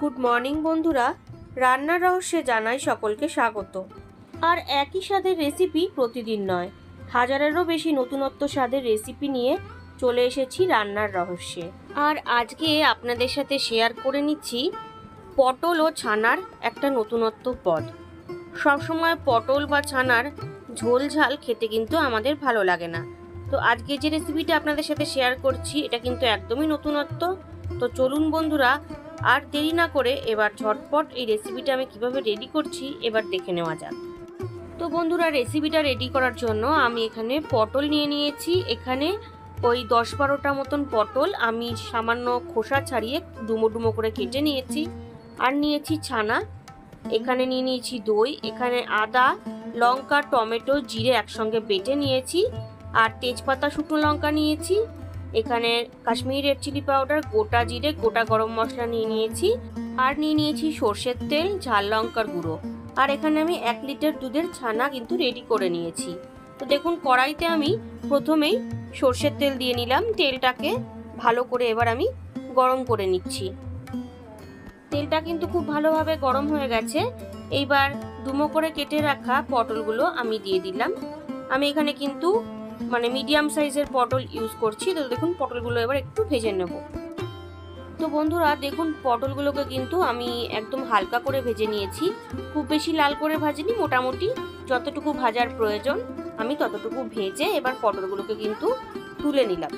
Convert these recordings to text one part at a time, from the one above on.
Good morning বন্ধুরা, রান্নার রহস্যে জানাই সকলকে স্বাগত। আর একই স্বাদের রেসিপি প্রতিদিন নয়, হাজারেরও বেশি নতুনত্ব স্বাদের রেসিপি নিয়ে চলে এসেছি রান্নার রহস্যে। আর আজকে আপনাদের সাথে শেয়ার করে নিচ্ছি পটল ও ছানার একটা নতুনত্ব পদ। সবসময় পটল বা ছানার ঝোল ঝাল খেতে কিন্তু আমাদের ভালো লাগে না। তো আজকে যে রেসিপিটা আপনাদের সাথে শেয়ার করছি এটা কিন্তু একদমই নতুনত্ব। তো চলুন বন্ধুরা, আর দেরি না করে এবার ঝটপট এই রেসিপিটা আমি কিভাবে রেডি করছি এবার দেখে নেওয়া যাক। তো বন্ধুরা, রেসিপিটা রেডি করার জন্য আমি এখানে পটল নিয়ে নিয়েছি। এখানে ওই 10-12টা মতন পটল আমি সামান্য খোসা ছাড়িয়ে ডুমো ডুমো করে কেটে নিয়েছি। আর নিয়েছি ছানা, এখানে নিয়ে নিয়েছি দই, এখানে আদা, লঙ্কা, টমেটো, জিরে একসঙ্গে বেটে নিয়েছি। আর তেজপাতা, শুকনো লঙ্কা নিয়েছি। এখানে কাশ্মীরি রেড চিলি পাউডার, গোটা জিরে, গোটা গরম মশলা নিয়ে নিয়েছি। আর নিয়ে নিয়েছি সর্ষের তেল, ঝাল লঙ্কার গুঁড়ো। আর এখানে আমি 1 লিটার দুধের ছানা কিন্তু রেডি করে নিয়েছি। তো দেখুন, কড়াইতে আমি প্রথমেই সর্ষের তেল দিয়ে নিলাম। তেলটাকে ভালো করে এবার আমি গরম করে নিচ্ছি। তেলটা কিন্তু খুব ভালোভাবে গরম হয়ে গেছে। এইবার ডুমো করে কেটে রাখা পটলগুলো আমি দিয়ে দিলাম। আমি এখানে কিন্তু মিডিয়াম সাইজের পটল ইউজ করছি। তো দেখুন, পটলগুলো এবার একটু ভেজে নেব। তো বন্ধুরা দেখুন, পটলগুলোকে কিন্তু আমি একদম হালকা করে ভেজে নিয়েছি। খুব বেশি লাল করে ভাজিনি, মোটামুটি যতটুকু ভাজার প্রয়োজন আমি ততটুকু ভেজে এবার পটলগুলোকে কিন্তু তুলে নিলাম।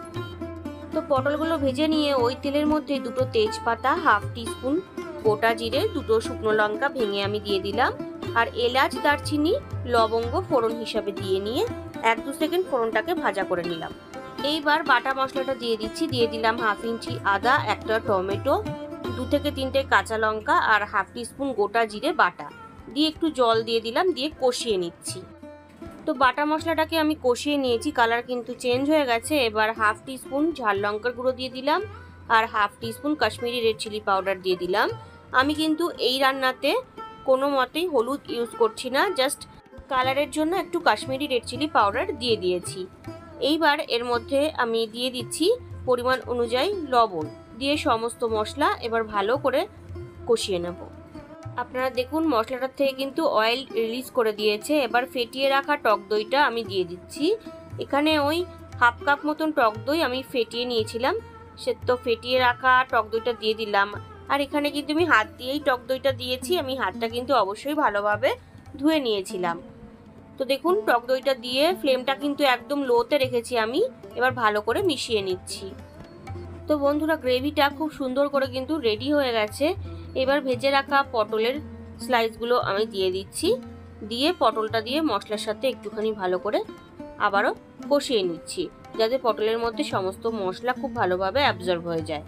তো পটলগুলো ভেজে নিয়ে ওই তেলের মধ্যে 2টো তেজপাতা, 1/2 টিস্পুন গোটা জিরে, 2টো শুকনো লঙ্কা ভেঙে আমি দিয়ে দিলাম। আর এলাচ, দারচিনি, লবঙ্গ ফোড়ন হিসাবে দিয়ে নিয়ে 1-2 সেকেন্ড ফোড়নটাকে ভাজা করে নিলাম। এইবার বাটা মশলাটা দিয়ে দিচ্ছি। দিয়ে দিলাম 1/2 ইঞ্চি আদা, 1টা টমেটো, 2 থেকে 3টে কাঁচা লঙ্কা আর 1/2 টিস্পুন গোটা জিরে বাটা দিয়ে একটু জল দিয়ে দিলাম, দিয়ে কষিয়ে নিচ্ছি। তো বাটা মশলাটাকে আমি কষিয়ে নিয়েছি, কালার কিন্তু চেঞ্জ হয়ে গেছে। এবার 1/2 টিস্পুন ঝাল লঙ্কার গুঁড়ো দিয়ে দিলাম আর 1/2 teaspoon Kashmiri red chilli powder দিয়ে দিলাম। আমি কিন্তু এই রান্নাতে কোনো মতেই হলুদ ইউজ করছি না, জাস্ট কালারের জন্য একটু কাশ্মীরি রেড চিলি পাউডার দিয়ে দিয়েছি। এইবার এর মধ্যে আমি দিয়ে দিচ্ছি পরিমাণ অনুযায়ী লবণ, দিয়ে সমস্ত মশলা এবার ভালো করে কষিয়ে নেব। আপনারা দেখুন, মশলাটার থেকে কিন্তু অয়েল রিলিজ করে দিয়েছে। এবার ফেটিয়ে রাখা টক দইটা আমি দিয়ে দিচ্ছি। এখানে ওই 1/2 কাপ মতন টক দই আমি ফেটিয়ে নিয়েছিলাম, সে তো ফেটিয়ে রাখা টক দইটা দিয়ে দিলাম। আর এখানে কিন্তু আমি হাত দিয়েই টক দইটা দিয়েছি, আমি হাতটা কিন্তু অবশ্যই ভালোভাবে ধুয়ে নিয়েছিলাম। তো দেখুন, টক দইটা দিয়ে ফ্লেমটা কিন্তু একদম লোতে রেখেছি আমি। এবার ভালো করে মিশিয়ে নিচ্ছি। তো বন্ধুরা, গ্রেভিটা খুব সুন্দর করে কিন্তু রেডি হয়ে গেছে। এবার ভেজে রাখা পটলের স্লাইসগুলো আমি দিয়ে দিচ্ছি। দিয়ে পটলটা দিয়ে মশলার সাথে একটুখানি ভালো করে আবারও কষিয়ে নিচ্ছি, যাতে পটলের মধ্যে সমস্ত মশলা খুব ভালোভাবে অ্যাবজর্ব হয়ে যায়।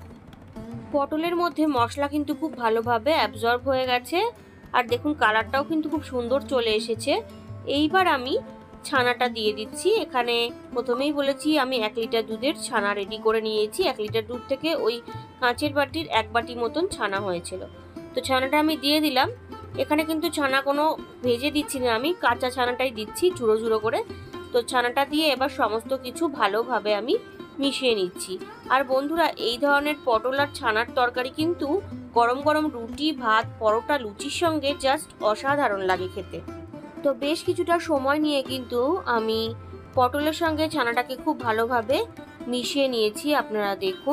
পটলের মধ্যে মশলা কিন্তু খুব ভালোভাবে অ্যাবজর্ব হয়ে গেছে। আর দেখুন, কালারটাও কিন্তু খুব সুন্দর চলে এসেছে। এইবার আমি ছানাটা দিয়ে দিচ্ছি। এখানে প্রথমেই বলেছি আমি 1 লিটার দুধের ছানা রেডি করে নিয়েছি। 1 লিটার দুধ থেকে ওই কাঁচের বাটির 1 বাটি মতন ছানা হয়েছিল। তো ছানাটা আমি দিয়ে দিলাম। এখানে কিন্তু ছানা কোনো ভেজে দিচ্ছি না, আমি কাঁচা ছানাটাই দিচ্ছি ঝুড়ো ঝুড়ো করে। তো ছানাটা দিয়ে এবার সমস্ত কিছু ভালোভাবে আমি মিশিয়ে নিচ্ছি। আর বন্ধুরা, এই ধরনের পটল আর ছানার তরকারি কিন্তু গরম গরম রুটি, ভাত, পরোটা, লুচির সঙ্গে জাস্ট অসাধারণ লাগে খেতে। তো বেশ কিছুটা সময় নিয়ে কিন্তু আমি পটলের সঙ্গে ছানাটাকে খুব ভালোভাবে মিশিয়ে নিয়েছি, আপনারা দেখুন।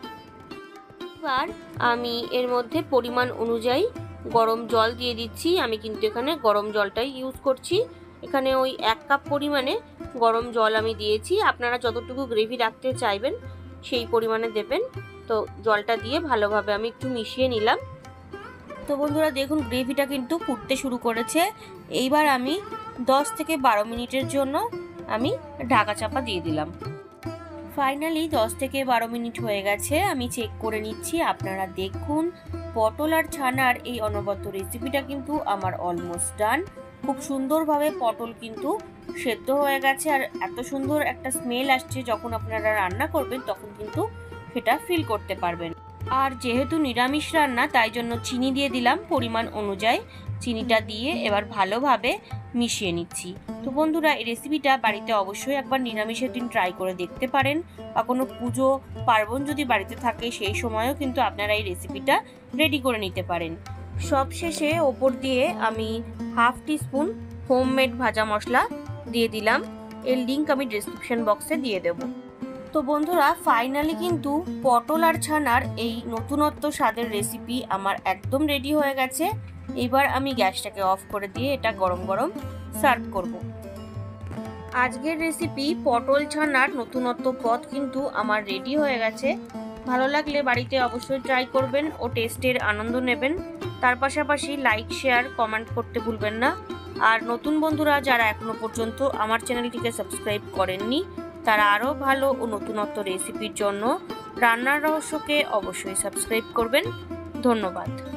এবার আমি এর মধ্যে পরিমাণ অনুযায়ী গরম জল দিয়ে দিচ্ছি। আমি কিন্তু এখানে গরম জলটাই ইউজ করছি। এখানে ওই 1 কাপ পরিমাণে গরম জল আমি দিয়েছি। আপনারা যতটুকু গ্রেভি রাখতে চাইবেন সেই পরিমাণে দেবেন। তো জলটা দিয়ে ভালোভাবে আমি একটু মিশিয়ে নিলাম। তো বন্ধুরা দেখুন, গ্রেভিটা কিন্তু ফুটতে শুরু করেছে। এইবার আমি 10 থেকে 12 মিনিটের জন্য আমি ঢাকা চাপা দিয়ে দিলাম। ফাইনালি 10 থেকে 12 মিনিট হয়ে গেছে। আমি চেক করে নিচ্ছি। আপনারা দেখুন, পটল আর ছানার এই অনবদ্য রেসিপিটা কিন্তু আমার অলমোস্ট ডান। খুব সুন্দরভাবে পটল কিন্তু সেদ্ধ হয়ে গেছে। আর এত সুন্দর একটা স্মেল আসছে, যখন আপনারা রান্না করবেন তখন কিন্তু সেটা ফিল করতে পারবেন। আর যেহেতু নিরামিষ রান্না, তাই জন্য চিনি দিয়ে দিলাম পরিমাণ অনুযায়ী। চিনিটা দিয়ে এবার ভালোভাবে মিশিয়ে নিচ্ছি। তো বন্ধুরা, এই রেসিপিটা বাড়িতে অবশ্যই একবার নিরামিষের দিন ট্রাই করে দেখতে পারেন, বা কোনো পুজো পার্বণ যদি বাড়িতে থাকে সেই সময়ও কিন্তু আপনারা এই রেসিপিটা রেডি করে নিতে পারেন। সবশেষে ওপর দিয়ে আমি হাফ টিস্পুন হোমমেড ভাজা মশলা দিয়ে দিলাম। এর লিঙ্ক আমি ডেসক্রিপশন বক্সে দিয়ে দেব। তো বন্ধুরা, ফাইনালি কিন্তু পটল আর ছানার এই নতুনত্ব স্বাদের রেসিপি আমার একদম রেডি হয়ে গেছে। এবার আমি গ্যাসটাকে অফ করে দিয়ে এটা গরম গরম সার্ভ করব। আজকের রেসিপি পটল ছানার নতুনত্ব পদ কিন্তু আমার রেডি হয়ে গেছে। ভালো লাগলে বাড়িতে অবশ্যই ট্রাই করবেন ও টেস্টের আনন্দ নেবেন। তার পাশাপাশি লাইক, শেয়ার, কমেন্ট করতে ভুলবেন না। আর নতুন বন্ধুরা যারা এখনো পর্যন্ত আমার চ্যানেলটিকে সাবস্ক্রাইব করেননি, তারা আরও ভালো ও নতুনত্ব রেসিপির জন্য রান্নার রহস্যকে অবশ্যই সাবস্ক্রাইব করবেন। ধন্যবাদ।